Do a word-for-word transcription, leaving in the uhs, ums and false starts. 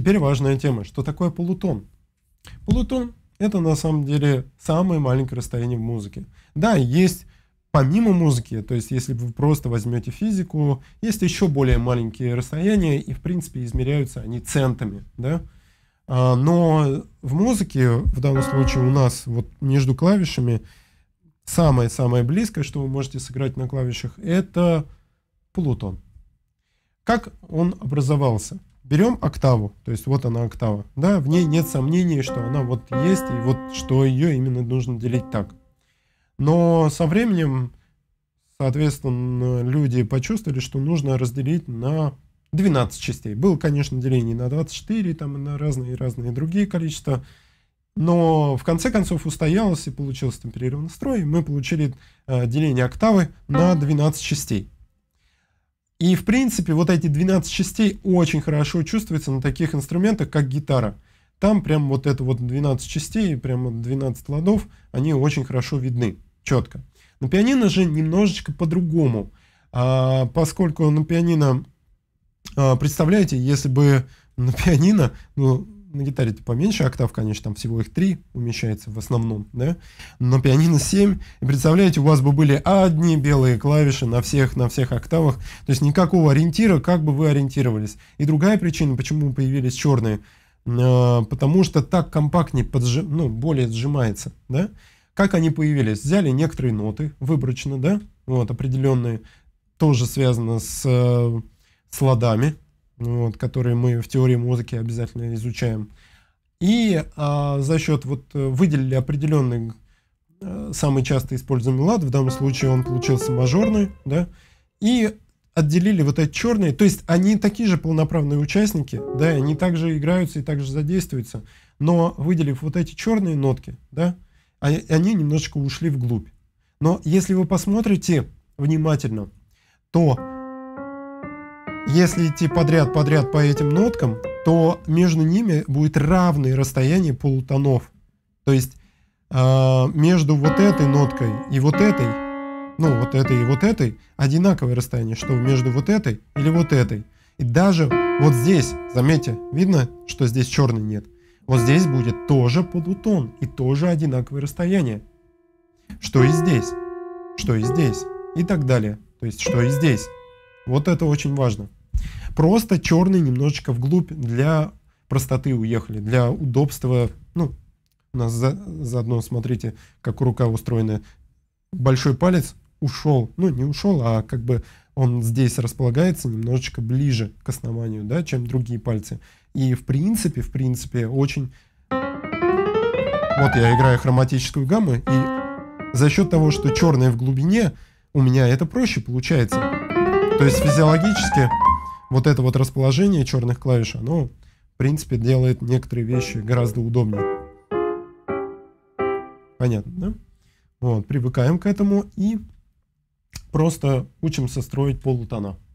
Теперь важная тема. Что такое полутон? Полутон — это на самом деле самое маленькое расстояние в музыке. Да, есть помимо музыки, то есть если вы просто возьмете физику, есть еще более маленькие расстояния, и в принципе измеряются они центами, да? А, но в музыке, в данном случае у нас вот между клавишами, самое-самое близкое, что вы можете сыграть на клавишах, это полутон. Как он образовался? Берем октаву, то есть вот она октава, да, в ней нет сомнений, что она вот есть, и вот что ее именно нужно делить так. Но со временем, соответственно, люди почувствовали, что нужно разделить на двенадцать частей. Было, конечно, деление на двадцать четыре, там и на разные-разные другие количества, но в конце концов устоялось и получился темперированный строй, и мы получили э, деление октавы на двенадцать частей. И, в принципе, вот эти двенадцать частей очень хорошо чувствуются на таких инструментах, как гитара. Там прям вот это вот двенадцать частей, прямо двенадцать ладов, они очень хорошо видны, четко. На пианино же немножечко по-другому, а, поскольку на пианино, а, представляете, если бы на пианино, ну, на гитаре-то поменьше октав, конечно, там всего их три умещается в основном, да? Но пианино семь, и представляете, у вас бы были одни белые клавиши на всех, на всех октавах, то есть никакого ориентира, как бы вы ориентировались. И другая причина, почему появились черные, э, потому что так компактнее, поджи, ну, более сжимается, да? Как они появились? Взяли некоторые ноты, выборочно, да, вот, определенные, тоже связано с, с ладами, вот, которые мы в теории музыки обязательно изучаем. И а, за счет вот выделили определенный а, самый часто используемый лад, в данном случае он получился мажорный, да, и отделили вот эти черные, то есть они такие же полноправные участники, да, они также играются и также задействуются, но выделив вот эти черные нотки, да, они немножечко ушли вглубь. Но если вы посмотрите внимательно, то если идти подряд-подряд по этим ноткам, то между ними будет равное расстояние полутонов. То есть э, между вот этой ноткой и вот этой, ну вот этой и вот этой, одинаковое расстояние, что между вот этой или вот этой. И даже вот здесь, заметьте, видно, что здесь черный нет. Вот здесь будет тоже полутон и тоже одинаковое расстояние. Что и здесь, что и здесь и так далее. То есть что и здесь. Вот это очень важно. Просто черный немножечко вглубь для простоты уехали, для удобства. Ну, у нас за, заодно смотрите, как рука устроена. Большой палец ушел, ну не ушел, а как бы он здесь располагается немножечко ближе к основанию, да, чем другие пальцы. И в принципе, в принципе, очень... Вот я играю хроматическую гамму, и за счет того, что черное в глубине, у меня это проще получается. То есть физиологически вот это вот расположение черных клавиш, оно, в принципе, делает некоторые вещи гораздо удобнее. Понятно, да? Вот, привыкаем к этому и просто учимся строить полутона.